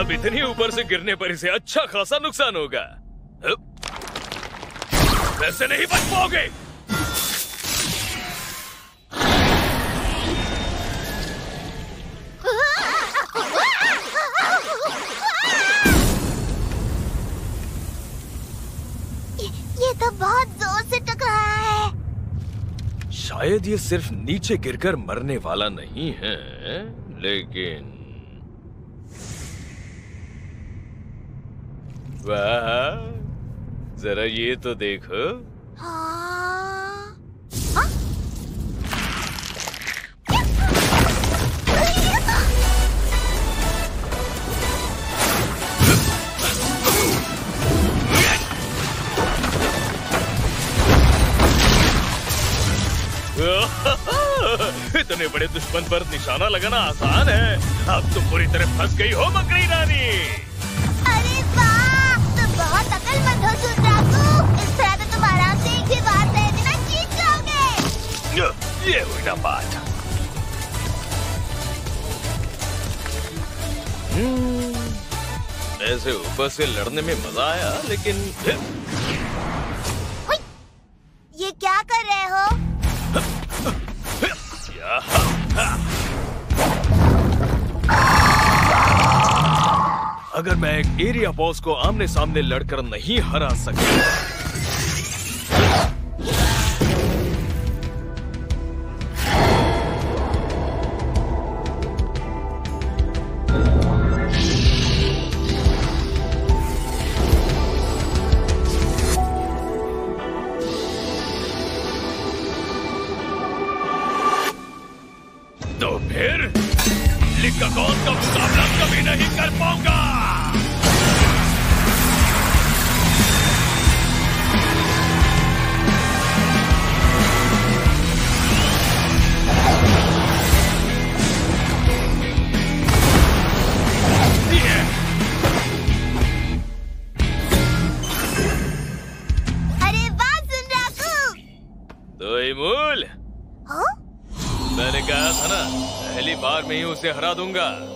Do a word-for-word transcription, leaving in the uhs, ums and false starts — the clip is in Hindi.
अब इतनी ऊपर से गिरने पर इसे अच्छा खासा नुकसान होगा। वैसे नहीं बच पाओगे। ये तो बहुत जोर से टकराया है। शायद ये सिर्फ नीचे गिरकर मरने वाला नहीं है, लेकिन वाह, जरा ये तो देखो। हाँ? हाँ? इतने बड़े दुश्मन पर निशाना लगाना आसान है। अब तुम पूरी तरह फंस गई हो मकड़ी रानी। अरे वाह, तुम बहुत अकलमंद हो सुनराकू। इस तरह तो तुम आराम से एक ही बार तय बिना जीत जाओगे। ये हुई ना बात। ऐसे ऊपर से लड़ने में मजा आया, लेकिन ये क्या कर रहे हो? अगर मैं एक एरिया बॉस को आमने सामने लड़कर नहीं हरा सके, तो फिर लिक्कागोन का मुकाबला कभी नहीं कर पाऊंगा। अरे वाह सुनराकू। तो एमुल, हाँ? मैंने कहा था ना, पहली बार में ही उसे हरा दूंगा।